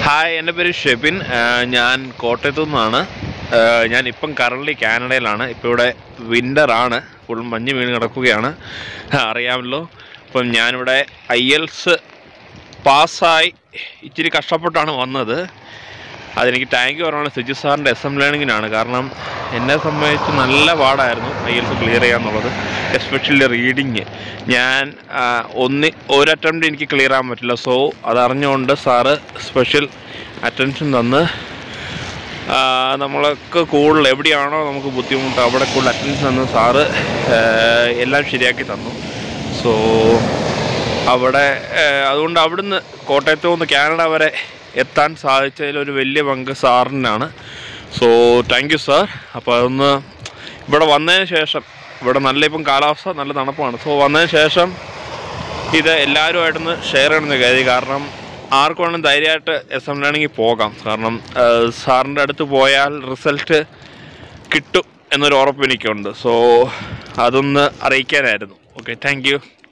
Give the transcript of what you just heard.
Hi, എൻ്റെ പേര് ഷെബിൻ. ഞാൻ കോട്ടയത്തു നിന്നാണ്. ഞാനിപ്പം കറൻ്റ്ലി കാനഡയിലാണ്. ഇപ്പോൾ ഇവിടെ വിൻ്ററാണ്, ഫുൾ മഞ്ഞ് വീണ് കിടക്കുകയാണ്, അറിയാമല്ലോ. അപ്പം ഞാനിവിടെ IELTS പാസ്സായി ഇച്ചിരി കഷ്ടപ്പെട്ടാണ് വന്നത്. അതെനിക്ക് താങ്ക് യു പറയാനുള്ള സിജു സാറിൻ്റെ SM ലേണിങ്ങിനാണ്. കാരണം എന്നെ സംബന്ധിച്ച് നല്ല പാടായിരുന്നു IELTS ക്ലിയർ ചെയ്യാന്നുള്ളത്, എസ്പെഷ്യലി റീഡിങ്. ഞാൻ ഒരു അറ്റംപ്റ്റ് എനിക്ക് ക്ലിയർ ആകാൻ പറ്റില്ല. സോ അതറിഞ്ഞുകൊണ്ട് സാറ് സ്പെഷ്യൽ അറ്റൻഷൻ തന്ന് നമ്മൾക്ക് കൂടുതൽ എവിടെയാണോ നമുക്ക് ബുദ്ധിമുട്ട് അവിടെ കൂടുതൽ അറ്റൻഷൻ തന്ന് സാറ് എല്ലാം ശരിയാക്കി തന്നു. സോ അവിടെ അതുകൊണ്ട് അവിടുന്ന് കോട്ടയത്തു നിന്ന് കാനഡ വരെ എത്താൻ സാധിച്ചതിലൊരു വലിയ പങ്ക് സാറിനാണ്. So thank you sir. അപ്പോൾ അതൊന്ന് ഇവിടെ വന്നതിന് ശേഷം, ഇവിടെ ഇപ്പം കാലാവസ്ഥ നല്ല തണുപ്പാണ്. സോ വന്നതിന് ശേഷം ഇത് എല്ലാവരുമായിട്ടൊന്ന് ഷെയർ ചെയ്യണമെന്ന് കരുതി. കാരണം ആർക്കും വേണം ധൈര്യമായിട്ട് SM ലേണിങ്ങിൽ പോകാം. കാരണം സാറിൻ്റെ അടുത്ത് പോയാൽ റിസൾട്ട് കിട്ടും എന്നൊരു ഉറപ്പ് എനിക്കുണ്ട്. സോ അതൊന്ന് അറിയിക്കാനായിരുന്നു. Okay, thank you.